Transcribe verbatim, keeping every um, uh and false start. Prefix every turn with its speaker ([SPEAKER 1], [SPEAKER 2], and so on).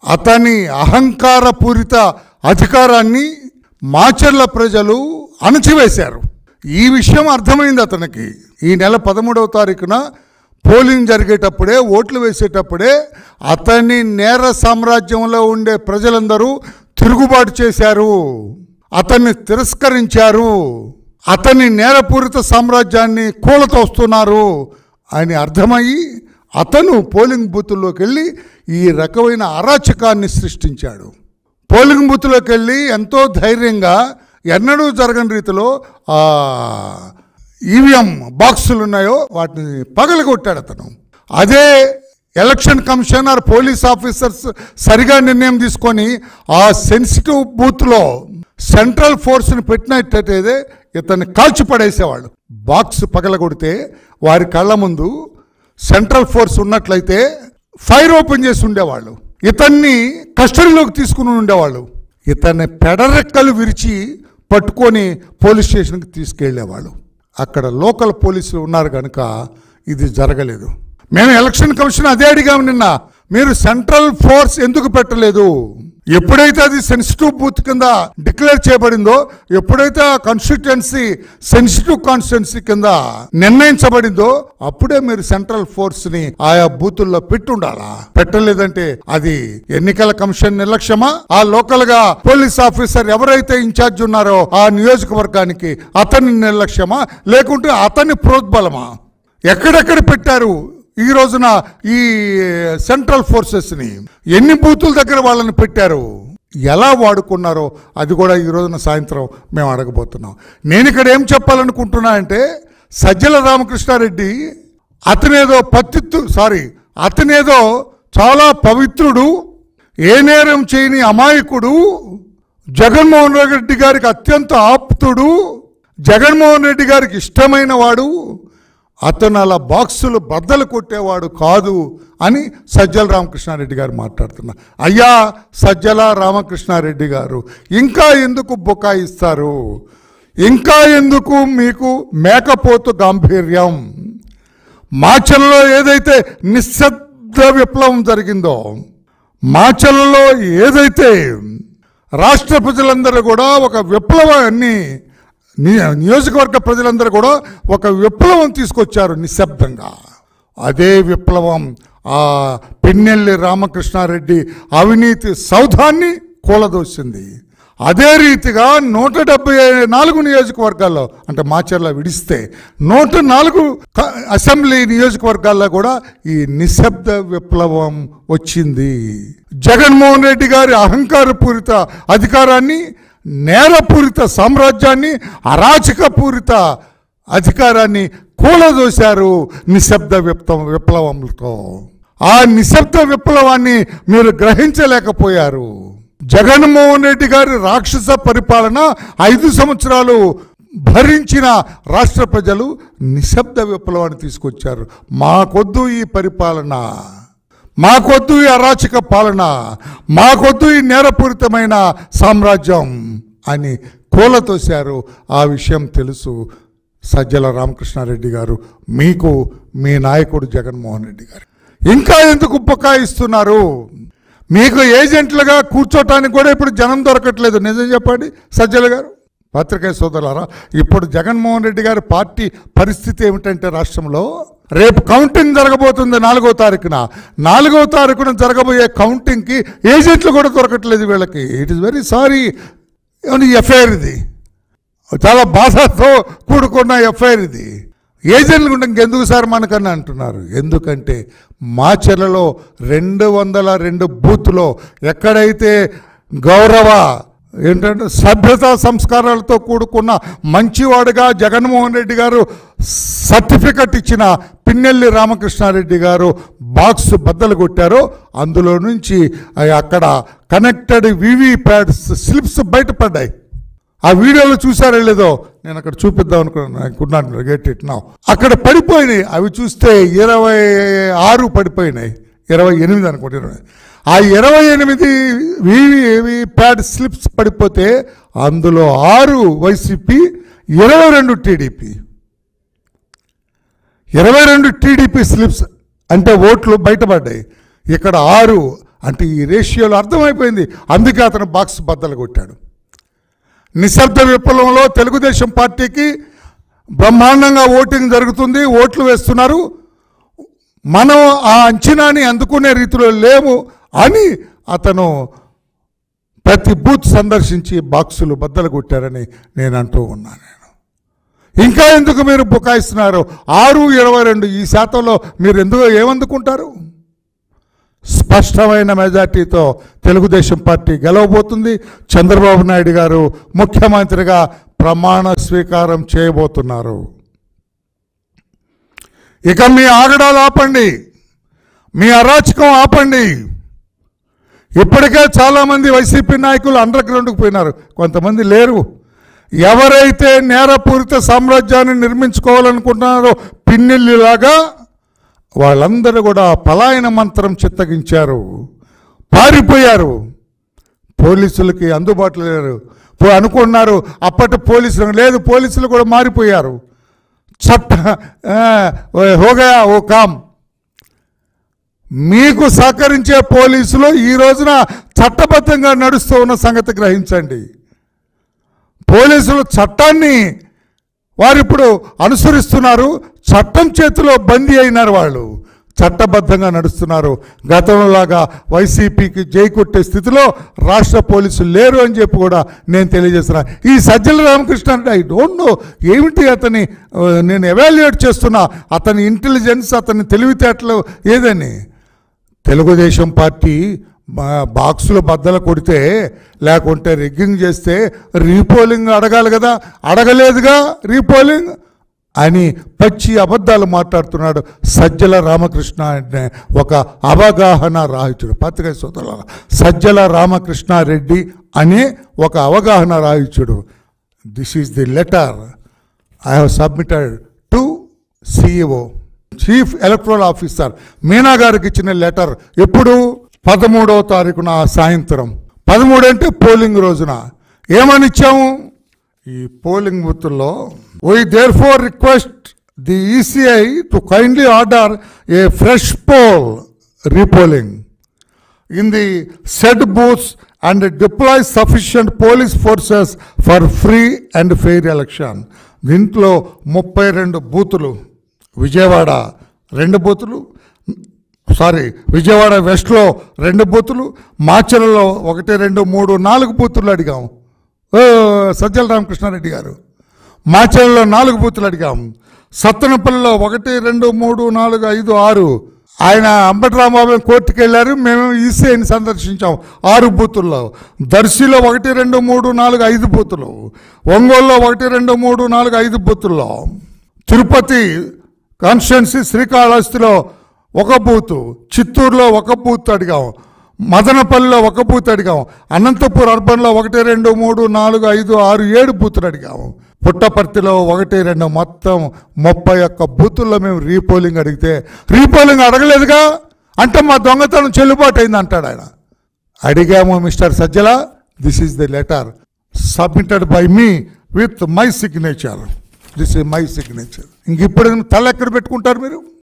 [SPEAKER 1] అతని అహంకారపూరిత అధికారాన్ని మాచర్ల ప్రజలు అణచివేశారు. ఈ విషయం అర్థమైంది అతనికి. ఈ నెల పదమూడవ తారీఖున పోలింగ్ జరిగేటప్పుడే, ఓట్లు వేసేటప్పుడే అతని నేర సామ్రాజ్యంలో ఉండే ప్రజలందరూ తిరుగుబాటు చేశారు, అతన్ని తిరస్కరించారు, అతని నేరపూరిత సామ్రాజ్యాన్ని కూలతోస్తున్నారు అని అర్థమయ్యి అతను పోలింగ్ బూతుల్లోకి వెళ్ళి ఈ రకమైన అరాచకాన్ని సృష్టించాడు. పోలింగ్ బూత్లోకి వెళ్ళి ఎంతో ధైర్యంగా ఎన్నడూ జరగని రీతిలో ఆ ఈవీఎం బాక్సులు ఉన్నాయో వాటిని పగలగొట్టాడు అతను. అదే ఎలక్షన్ కమిషనర్ పోలీస్ ఆఫీసర్స్ సరిగా నిర్ణయం తీసుకొని ఆ సెన్సిటివ్ బూత్లో సెంట్రల్ ఫోర్స్ని పెట్టినట్టయితే ఇతన్ని కాల్చి పడేసేవాళ్ళు. బాక్స్ పగలగొడితే వారి కళ్ళ ముందు సెంట్రల్ ఫోర్స్ ఉన్నట్లయితే ఫైర్ ఓపెన్ చేసి ఉండేవాళ్ళు, ఇతన్ని కస్టడీలోకి తీసుకుని ఉండేవాళ్ళు. ఇతన్ని పెడరెక్కలు విరిచి పట్టుకొని పోలీస్ స్టేషన్కి తీసుకెళ్లేవాళ్ళు. అక్కడ లోకల్ పోలీసులు ఉన్నారు కనుక ఇది జరగలేదు. మేము ఎలక్షన్ కమిషన్ అదే అడిగాము నిన్న, మీరు సెంట్రల్ ఫోర్స్ ఎందుకు పెట్టలేదు? ఎప్పుడైతే అది సెన్సిటివ్ బూత్ కింద డిక్లేర్ చేయబడిందో, ఎప్పుడైతే ఆ కాన్స్టిట్యుయెన్సీ సెన్సిటివ్ కాన్స్టిట్యుయెన్సీ కింద నిర్ణయించబడిందో అప్పుడే మీరు సెంట్రల్ ఫోర్స్ ని ఆయా బూతుల్లో పెట్టుండాలా. పెట్టలేదంటే అది ఎన్నికల కమిషన్ నిర్లక్ష్యమా, ఆ లోకల్ గా పోలీస్ ఆఫీసర్ ఎవరైతే ఇన్ఛార్జ్ ఉన్నారో ఆ నియోజకవర్గానికి అతని నిర్లక్ష్యమా, లేకుంటే అతని ప్రోద్బలమా? ఎక్కడెక్కడ పెట్టారు ఈ రోజున ఈ సెంట్రల్ ఫోర్సెస్ని? ఎన్ని బూతుల దగ్గర వాళ్ళని పెట్టారు? ఎలా వాడుకున్నారో అది కూడా ఈ రోజున సాయంత్రం మేము అడగబోతున్నాం. నేను ఇక్కడ ఏం చెప్పాలనుకుంటున్నా అంటే, సజ్జల రామకృష్ణారెడ్డి అతనేదో పత్తిత్తు సారీ అతనేదో చాలా పవిత్రుడు, ఏ నేరం చేయని అమాయకుడు, జగన్మోహన్ రెడ్డి గారికి అత్యంత ఆప్తుడు, జగన్మోహన్ రెడ్డి గారికి ఇష్టమైన వాడు, అతను అలా బాక్సులు బద్దలు కొట్టేవాడు కాదు అని సజ్జల రామకృష్ణారెడ్డి గారు మాట్లాడుతున్నారు. అయ్యా సజ్జల రామకృష్ణారెడ్డి గారు, ఇంకా ఎందుకు బుకాయిస్తారు? ఇంకా ఎందుకు మీకు మేకపోతు గాంభీర్యం? మాచర్లలో ఏదైతే నిశ్శబ్ద విప్లవం జరిగిందో, మాచర్లలో ఏదైతే రాష్ట్ర ప్రజలందరూ కూడా ఒక విప్లవాన్ని, నియోజకవర్గ ప్రజలందరూ కూడా ఒక విప్లవం తీసుకొచ్చారు నిశ్శబ్దంగా, అదే విప్లవం ఆ పిన్నెల్లి రామకృష్ణారెడ్డి అవినీతి సౌధాన్ని కూలదోసింది. అదే రీతిగా నూట డెబ్బై నాలుగు నియోజకవర్గాల్లో, అంటే మాచర్ల విడిస్తే నూట నాలుగు అసెంబ్లీ నియోజకవర్గాల్లో కూడా ఈ నిశ్శబ్ద విప్లవం వచ్చింది. జగన్మోహన్ రెడ్డి గారి అహంకారపూరిత అధికారాన్ని, నేరపూరిత సామ్రాజ్యాన్ని, అరాచకపూరిత అధికారాన్ని కూలదోశారు నిశ్శబ్ద విప్లవ విప్లవంతో. ఆ నిశ్శబ్ద విప్లవాన్ని మీరు గ్రహించలేకపోయారు. జగన్మోహన్ రెడ్డి గారి రాక్షస పరిపాలన ఐదు సంవత్సరాలు భరించిన రాష్ట్ర ప్రజలు నిశ్శబ్ద విప్లవాన్ని తీసుకొచ్చారు. మాకొద్దు ఈ పరిపాలన, మాకొద్దు ఈ అరాచక పాలన, మాకొద్దు ఈ నేరపూరితమైన సామ్రాజ్యం అని కూలతోశారు. ఆ విషయం తెలుసు సజ్జల రామకృష్ణారెడ్డి గారు, మీకు మీ నాయకుడు జగన్మోహన్ రెడ్డి గారు. ఇంకా ఎందుకు బుకాయిస్తున్నారు? మీకు ఏజెంట్లుగా కూర్చోటానికి కూడా ఇప్పుడు జనం దొరకట్లేదు. నిజం చెప్పండి సజ్జల గారు, పత్రికా సోదరులారా. ఇప్పుడు జగన్మోహన్ రెడ్డి గారి పార్టీ పరిస్థితి ఏమిటంటే, రాష్ట్రంలో రేపు కౌంటింగ్ జరగబోతుంది నాలుగో తారీఖున. నాలుగో తారీఖున జరగబోయే కౌంటింగ్కి ఏజెంట్లు కూడా దొరకట్లేదు వీళ్ళకి. It is very sorry. FIR ఇది, చాలా బాధతో కూడుకున్న ఎఫ్ఐఆర్ ఇది. ఏజెంట్లు కూడా ఇంకెందుకు సార్ మనకన్నా అంటున్నారు. ఎందుకంటే మాచర్లలో రెండు వందల రెండు బూత్లో ఎక్కడైతే గౌరవ ఏంటంటే సభ్యతా సంస్కారాలతో కూడుకున్న మంచివాడుగా జగన్మోహన్ రెడ్డి గారు సర్టిఫికెట్ ఇచ్చిన పిన్నెల్లి రామకృష్ణారెడ్డి గారు బాక్స్ బద్దలు కొట్టారో, అందులో నుంచి అక్కడ కనెక్టెడ్ వివి ప్యాడ్స్ స్లిప్స్ బయటపడ్డాయి. ఆ వీడియోలో చూసారో లేదో, నేను అక్కడ చూపిద్దాం అనుకున్నాను. Get it now. అక్కడ పడిపోయినాయి. అవి చూస్తే ఇరవై ఆరు పడిపోయినాయి, ఇరవై ఎనిమిది అనుకుంటున్నాను. ఆ ఇరవై ఎనిమిది వివి ప్యాడ్ స్లిప్స్ పడిపోతే అందులో ఆరు వైసీపీ, ఇరవై రెండు టీడీపీ. ఇరవై రెండు టీడీపీ స్లిప్స్ అంటే ఓట్లు బయటపడ్డాయి. ఇక్కడ ఆరు అంటే ఈ రేషియోలో అర్థమైపోయింది. అందుకే అతను బాక్స్ బద్దలు కొట్టాడు. నిశ్శబ్ద విప్లవంలో తెలుగుదేశం పార్టీకి బ్రహ్మాండంగా ఓటింగ్ జరుగుతుంది, ఓట్లు వేస్తున్నారు, మనం ఆ అంచనాని అందుకునే రీతిలో లేము అని అతను ప్రతి బూత్ సందర్శించి బాక్సులు బద్దలు కొట్టారని నేను అంటూ ఉన్నాను. నేను ఇంకా ఎందుకు మీరు బుకాయిస్తున్నారు? ఆరు ఇరవై రెండు ఈ శాతంలో మీరు ఎందుకు ఏమందుకుంటారు? స్పష్టమైన మెజార్టీతో తెలుగుదేశం పార్టీ గెలవబోతుంది. చంద్రబాబు నాయుడు గారు ముఖ్యమంత్రిగా ప్రమాణ స్వీకారం చేయబోతున్నారు. ఇక మీ ఆగడాలు ఆపండి, మీ అరాచకం ఆపండి. ఇప్పటికే చాలామంది వైసీపీ నాయకులు అండర్ గ్రౌండ్కి పోయినారు, కొంతమంది లేరు. ఎవరైతే నేరపూరిత సామ్రాజ్యాన్ని నిర్మించుకోవాలనుకుంటున్నారో పిన్నిల్లిలాగా వాళ్ళందరూ కూడా పలాయన మంత్రం చిత్తగించారు, పారిపోయారు, పోలీసులకి అందుబాటులో లేరు. అనుకున్నారు అప్పటి పోలీసులు లేదు, పోలీసులు కూడా మారిపోయారు. చట్ట హోగా ఓ కామ్. మీకు సహకరించే పోలీసులు ఈ రోజున చట్టబద్ధంగా నడుస్తూ ఉన్న సంగతి గ్రహించండి. పోలీసులు చట్టాన్ని వారిప్పుడు అనుసరిస్తున్నారు, చట్టం చేతిలో బందీ అయినారు, వాళ్ళు చట్టబద్ధంగా నడుస్తున్నారు. గతంలోలాగా వైసీపీకి జై కొట్టే స్థితిలో రాష్ట్ర పోలీసులు లేరు అని చెప్పి కూడా నేను తెలియజేస్తున్నా. ఈ సజ్జల రామకృష్ణ అంటే ఐ డోంట్ నో ఏమిటి అతని, నేను ఎవాల్యుయేట్ చేస్తున్నా అతని ఇంటెలిజెన్స్, అతని తెలివితేటలు ఏదని. తెలుగుదేశం పార్టీ బాక్సులు బద్దలు కొడితే లేకుంటే రిగ్గింగ్ చేస్తే రీపోలింగ్ అడగాలి కదా, అడగలేదుగా రీపోలింగ్ అని పచ్చి అబద్ధాలు మాట్లాడుతున్నాడు సజ్జల రామకృష్ణ అంటే ఒక అవగాహన రాహిత్యుడు. పత్రికా సోదరుల సజ్జల రామకృష్ణారెడ్డి అనే ఒక అవగాహన రాహిత్యుడు. This is the letter I have submitted to CEO chief electoral officer Meena గారికి ఇచ్చిన లెటర్. ఎప్పుడు? పదమూడవ తారీఖున సాయంత్రం. పదమూడు అంటే పోలింగ్ రోజున. ఏమని ఇచ్చాము? ఈ పోలింగ్ బూత్లో we therefore request the E C I to kindly order a fresh poll repolling in the said booths and deploy sufficient police forces for free and fair election. దీంట్లో ముప్పై రెండు బూతులు, విజయవాడ రెండు బూతులు, సారీ విజయవాడ వెస్ట్లో రెండు బూతులు, మాచర్లలో ఒకటి రెండు మూడు నాలుగు బూతులు అడిగాం. ఓ సజ్జల రామకృష్ణారెడ్డి గారు మాచర్లలో నాలుగు బూతులు అడిగాం. సత్తెనపల్లిలో ఒకటి రెండు మూడు నాలుగు ఐదు ఆరు. ఆయన అంబటి రాంబాబు కోర్టుకు వెళ్ళారు, మేము ఈసీఐని సందర్శించాం ఆరు బూతుల్లో. దర్శిలో ఒకటి రెండు మూడు నాలుగు ఐదు బూతులు, ఒంగోలులో ఒకటి రెండు మూడు నాలుగు ఐదు బూతుల్లో, తిరుపతి కాన్స్టిట్యున్సీ శ్రీకాళహస్తిలో ఒక బూతు, చిత్తూరులో ఒక బూత్ అడిగాం, మదనపల్లిలో ఒక బూత్ అడిగాం, అనంతపూర్ అర్బన్లో ఒకటి రెండు మూడు నాలుగు ఐదు ఆరు ఏడు బూతులు అడిగాము, పుట్టపర్తిలో ఒకటి రెండు, మొత్తం ముప్పై ఒక్క బూతుల్లో మేము రీపోలింగ్ అడిగితే రీపోలింగ్ అడగలేదుగా అంటే మా దొంగతనం చెల్లుబాటు అయింది అంటాడు ఆయన. అడిగాము mister Sajjala, this is the letter submitted by me with my signature, this is my signature. ఇంక ఇప్పుడు తల ఎక్కడ పెట్టుకుంటారు మీరు?